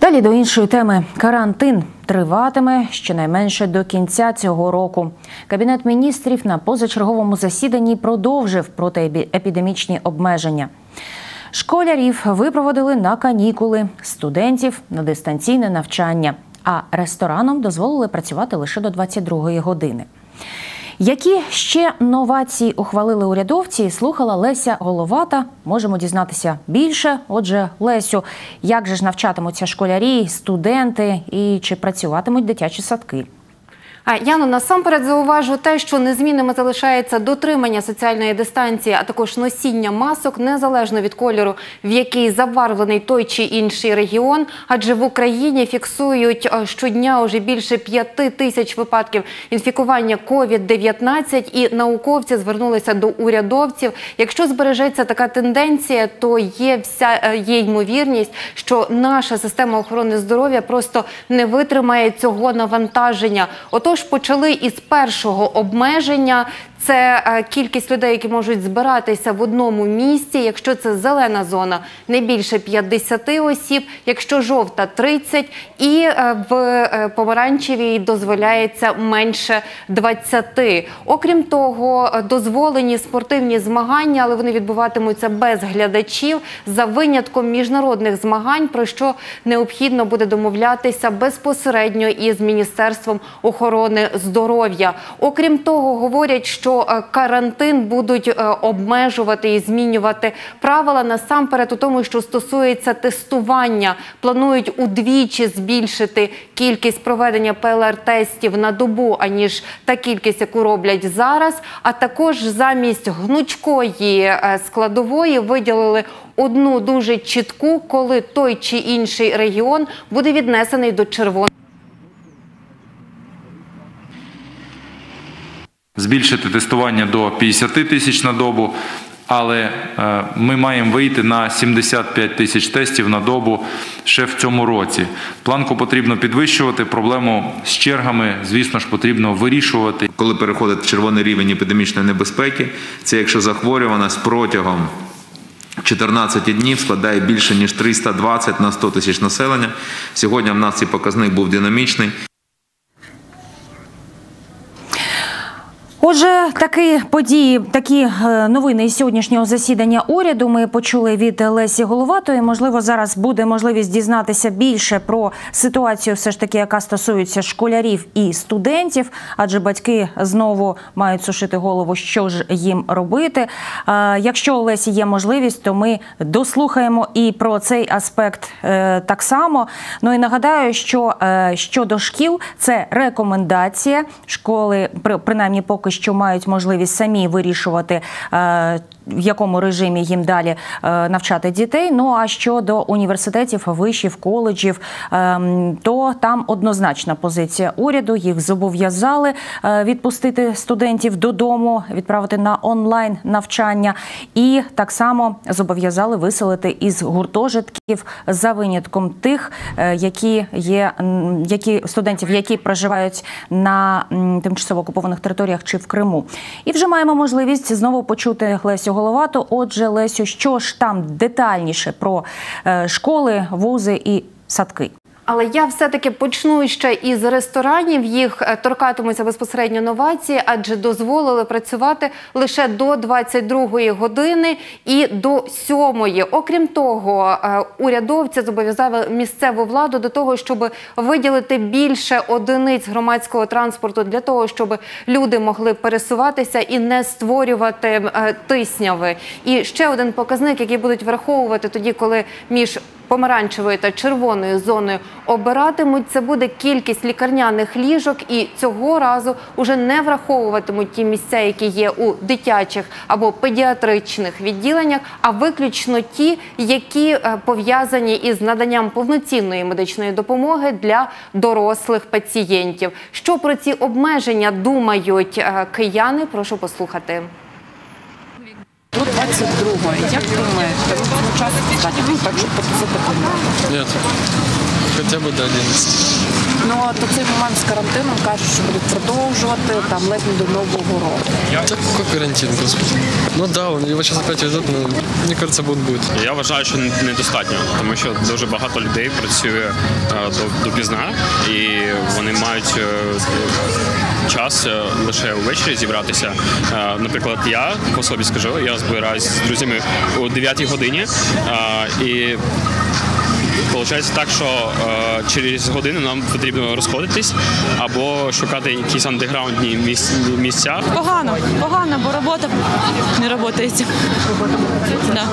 Далі до іншої теми. Карантин триватиме щонайменше до кінця цього року. Кабінет міністрів на позачерговому засіданні продовжив протиепідемічні обмеження. Школярів випроводили на канікули, студентів – на дистанційне навчання, а ресторанам дозволили працювати лише до 22-ї години. Які ще новації ухвалили урядовці, слухала Леся Головата. Можемо дізнатися більше. Отже, Лесю, як же ж навчатимуться школярі, студенти і чи працюватимуть дитячі садки? Яно, насамперед зауважу те, що незмінними залишається дотримання соціальної дистанції, а також носіння масок, незалежно від кольору, в який забарвлений той чи інший регіон. Адже в Україні фіксують щодня уже більше 5 тисяч випадків інфікування COVID-19, і науковці звернулися до урядовців. Якщо збережеться така тенденція, то є ймовірність, що наша система охорони здоров'я просто не витримає цього навантаження. Отож, почали із першого обмеження. Це кількість людей, які можуть збиратися в одному місці. Якщо це зелена зона, не більше 50 осіб, якщо жовта – 30, і в помаранчевій дозволяється менше 20. Окрім того, дозволені спортивні змагання, але вони відбуватимуться без глядачів, за винятком міжнародних змагань, про що необхідно буде домовлятися безпосередньо із Міністерством охорони здоров'я. Окрім того, говорять, що карантин будуть обмежувати і змінювати правила насамперед у тому, що стосується тестування. Планують удвічі збільшити кількість проведення ПЛР-тестів на добу, аніж та кількість, яку роблять зараз. А також замість гнучкої складової виділили одну дуже чітку, коли той чи інший регіон буде віднесений до червоного. Збільшити тестування до 50 тисяч на добу, але ми маємо вийти на 75 тисяч тестів на добу ще в цьому році. Планку потрібно підвищувати, проблему з чергами, звісно ж, потрібно вирішувати. Коли переходить червоний рівень епідемічної небезпеки, це якщо захворюваність протягом 14 днів складає більше, ніж 320 на 100 тисяч населення. Сьогодні в нас цей показник був динамічний. Отже, такі новини із сьогоднішнього засідання уряду ми почули від Лесі Головатої. Можливо, зараз буде можливість дізнатися більше про ситуацію, все ж таки, яка стосується школярів і студентів, адже батьки знову мають сушити голову, що ж їм робити. Якщо у Лесі є можливість, то ми дослухаємо і про цей аспект так само. Ну і нагадаю, що щодо шкіл, це рекомендація. Школи, принаймні поки що, мають можливість самі вирішувати, в якому режимі їм далі навчати дітей. Ну а щодо університетів, вишів, коледжів, то там однозначна позиція уряду. Їх зобов'язали відпустити студентів додому, відправити на онлайн навчання. І так само зобов'язали виселити із гуртожитків за винятком тих, студентів, які проживають на тимчасово окупованих територіях чи в Криму. І вже маємо можливість знову почути Лесю Головату. Отже, Лесю, що ж там детальніше про школи, вузи і садки? Але я все-таки почну ще із ресторанів. Їх торкатимуться безпосередньо новації, адже дозволили працювати лише до 22-ї години і до 7-ї. Окрім того, урядовці зобов'язали місцеву владу до того, щоб виділити більше одиниць громадського транспорту для того, щоб люди могли пересуватися і не створювати тисняви. І ще один показник, який будуть враховувати тоді, коли між помаранчевою та червоною зоною обиратимуть, це буде кількість лікарняних ліжок, і цього разу уже не враховуватимуть ті місця, які є у дитячих або педіатричних відділеннях, а виключно ті, які пов'язані із наданням повноцінної медичної допомоги для дорослих пацієнтів. Що про ці обмеження думають кияни? Прошу послухати. До 22-го. Як думаєте, часу достатньо, так, щоб підписати? Нет. хоча б до 11. Ну, а то цей момент з карантином кажуть, що будуть продовжувати там ледь не до Нового року. Так, який карантин, господи. Ну да, його зараз опять ведуть, але мені кажется, він буде. Я вважаю, що недостатньо, тому що дуже багато людей працює допізна, і вони мають час лише увечері зібратися. Наприклад, я по собі скажу, я збираюсь з друзями о 9 годині, і виходить так, що через годину нам потрібно розходитись або шукати якісь андеграундні місця. Погано, бо робота не працюється. Да.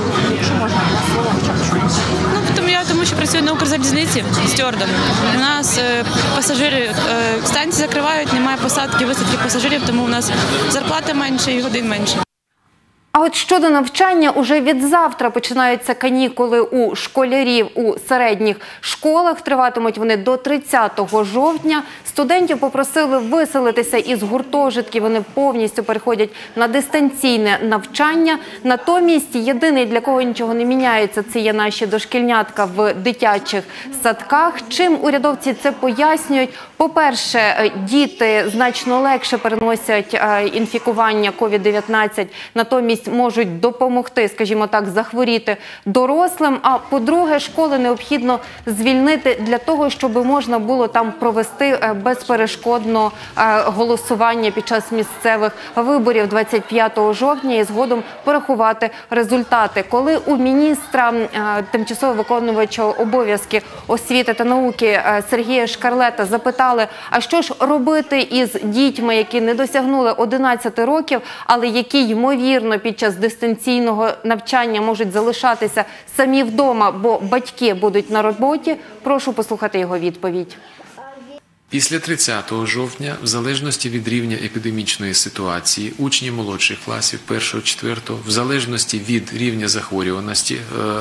Ну, тому що працюю на Укрзалізниці стюардом. У нас пасажири, станції закривають, немає посадки, висадки пасажирів, тому у нас зарплата менше і годин менше. А от щодо навчання, уже від завтра починаються канікули у школярів у середніх школах. Триватимуть вони до 30 жовтня. Студентів попросили виселитися із гуртожитків. Вони повністю переходять на дистанційне навчання. Натомість єдиний, для кого нічого не міняється, це є наші дошкільнятка в дитячих садках. Чим урядовці це пояснюють? По-перше, діти значно легше переносять інфікування COVID-19, натомість можуть допомогти, скажімо так, захворіти дорослим. А по-друге, школи необхідно звільнити для того, щоб можна було там провести безперешкодно голосування під час місцевих виборів 25 жовтня і згодом порахувати результати. Коли у міністра тимчасово виконувача обов'язки освіти та науки Сергія Шкарлета запитали, а що ж робити із дітьми, які не досягнули 11 років, але які, ймовірно, під час дистанційного навчання можуть залишатися самі вдома, бо батьки будуть на роботі, прошу послухати його відповідь. Після 30 жовтня, в залежності від рівня епідемічної ситуації, учні молодших класів 1-4, в залежності від рівня захворюваності,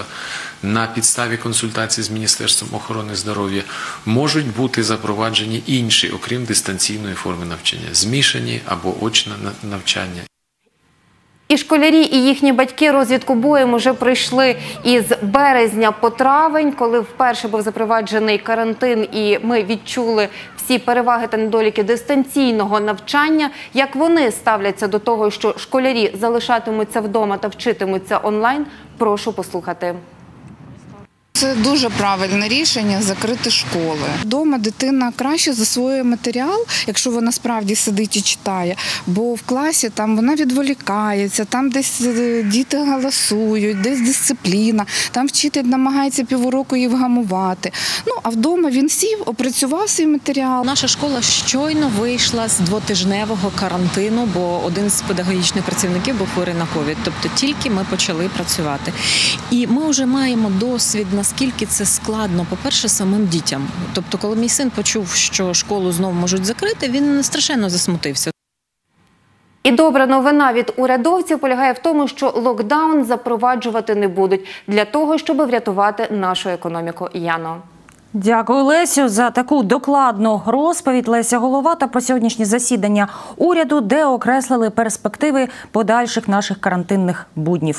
на підставі консультацій з Міністерством охорони здоров'я, можуть бути запроваджені інші, окрім дистанційної форми навчання, змішані або очне навчання. І школярі, і їхні батьки розвідку боєм уже пройшли із березня по травень, коли вперше був запроваджений карантин і ми відчули всі переваги та недоліки дистанційного навчання. Як вони ставляться до того, що школярі залишатимуться вдома та вчитимуться онлайн, прошу послухати. Це дуже правильне рішення – закрити школи. Вдома дитина краще засвоює матеріал, якщо вона справді сидить і читає, бо в класі там вона відволікається, там десь діти галасують, десь дисципліна, там вчитель намагається півроку її вгамувати. Ну, а вдома він сів, опрацював свій матеріал. Наша школа щойно вийшла з двотижневого карантину, бо один з педагогічних працівників був хворий на ковід. Тобто тільки ми почали працювати. І ми вже маємо досвід, наскільки це складно, по-перше, самим дітям. Тобто, коли мій син почув, що школу знову можуть закрити, він страшенно засмутився. І добра новина від урядовців полягає в тому, що локдаун запроваджувати не будуть для того, щоб врятувати нашу економіку. Яно. Дякую, Лесю, за таку докладну розповідь. Леся Головата про сьогоднішнє засідання уряду, де окреслили перспективи подальших наших карантинних буднів.